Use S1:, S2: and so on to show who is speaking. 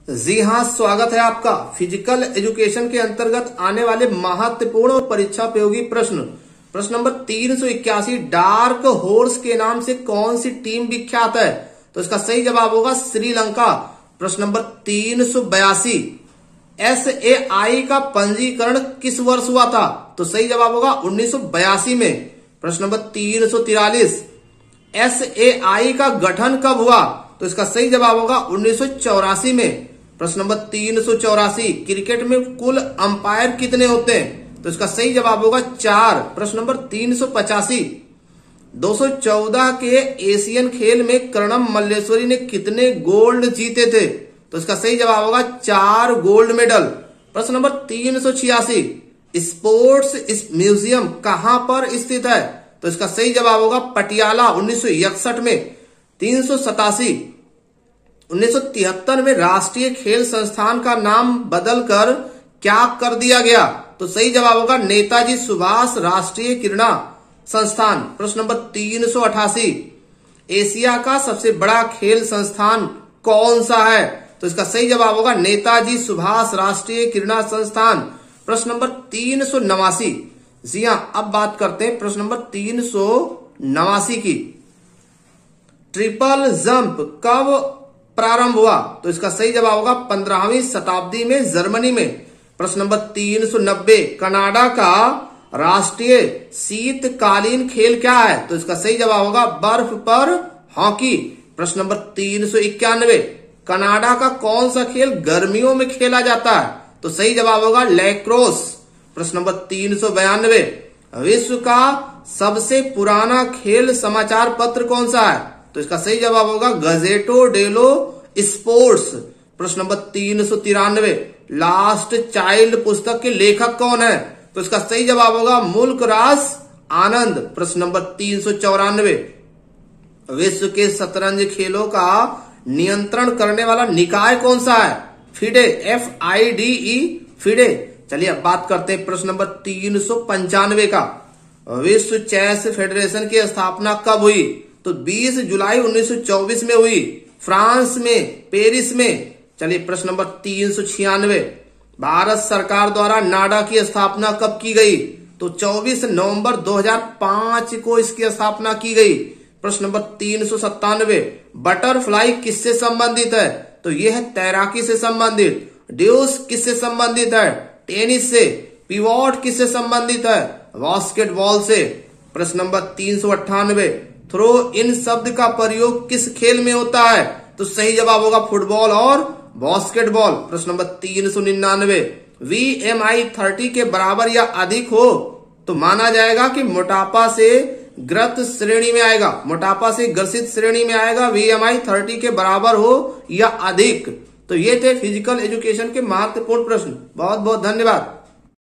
S1: जी हाँ, स्वागत है आपका। फिजिकल एजुकेशन के अंतर्गत आने वाले महत्वपूर्ण और परीक्षा उपयोगी प्रश्न नंबर 381, डार्क हॉर्स के नाम से कौन सी टीम विख्यात है? तो इसका सही जवाब होगा श्रीलंका। प्रश्न नंबर 382, SAI का पंजीकरण किस वर्ष हुआ था? तो सही जवाब होगा 1982 में। प्रश्न नंबर 343, SAI का गठन कब हुआ? तो इसका सही जवाब होगा 1984 में। प्रश्न नंबर 384, क्रिकेट में कुल अंपायर कितने होते हैं? तो इसका सही जवाब होगा 4। प्रश्न नंबर 385, 214 के एशियन खेल में कर्णम मल्लेश्वरी ने कितने गोल्ड जीते थे? तो इसका सही जवाब होगा 4 गोल्ड मेडल। प्रश्न नंबर 386, स्पोर्ट्स म्यूजियम कहां पर स्थित है? तो इसका सही जवाब होगा पटियाला 1961 में। 387, 1973 में राष्ट्रीय खेल संस्थान का नाम बदलकर क्या कर दिया गया? तो सही जवाब होगा नेताजी सुभाष राष्ट्रीय क्रीड़ा संस्थान। प्रश्न नंबर 388, एशिया का सबसे बड़ा खेल संस्थान कौन सा है? तो इसका सही जवाब होगा नेताजी सुभाष राष्ट्रीय क्रीड़ा संस्थान। प्रश्न नंबर 389, जी हां, अब बात करते हैं प्रश्न नंबर 389 की। ट्रिपल जंप कब प्रारंभ हुआ? तो इसका सही जवाब होगा 15वीं शताब्दी में जर्मनी में। प्रश्न नंबर 390, कनाडा का राष्ट्रीय शीतकालीन खेल क्या है? तो इसका सही जवाब होगा बर्फ पर हॉकी। प्रश्न नंबर 391, कनाडा का कौन सा खेल गर्मियों में खेला जाता है? तो सही जवाब होगा लैक्रोस। प्रश्न नंबर 392, विश्व का सबसे पुराना खेल समाचार पत्र कौन सा है? तो इसका सही जवाब होगा गजेटो डेलो स्पोर्ट्स। प्रश्न नंबर 393, लास्ट चाइल्ड पुस्तक के लेखक कौन है? तो इसका सही जवाब होगा मुल्क राज आनंद। प्रश्न नंबर 394, विश्व के शतरंज खेलों का नियंत्रण करने वाला निकाय कौन सा है? FIDE, FIDE, FIDE. चलिए अब बात करते हैं प्रश्न नंबर 395 का। विश्व चेस फेडरेशन की स्थापना कब हुई? तो 20 जुलाई 1924 में हुई, फ्रांस में, पेरिस में। चलिए प्रश्न नंबर 396, भारत सरकार द्वारा नाडा की स्थापना कब की गई? तो 24 नवंबर 2005 को इसकी स्थापना की गई। प्रश्न नंबर 397, बटरफ्लाई किससे संबंधित है? तो यह है तैराकी से संबंधित। ड्यूस किससे संबंधित है? टेनिस से। पिवॉट किससे संबंधित है? बास्केटबॉल से। प्रश्न नंबर 398, थ्रो इन शब्द का प्रयोग किस खेल में होता है? तो सही जवाब होगा फुटबॉल और बास्केटबॉल। प्रश्न नंबर 399, VMI 30 के बराबर या अधिक हो तो माना जाएगा कि मोटापा से ग्रस्त श्रेणी में आएगा, मोटापा से ग्रसित श्रेणी में आएगा। VMI 30 के बराबर हो या अधिक। तो ये थे फिजिकल एजुकेशन के महत्वपूर्ण प्रश्न। बहुत बहुत धन्यवाद।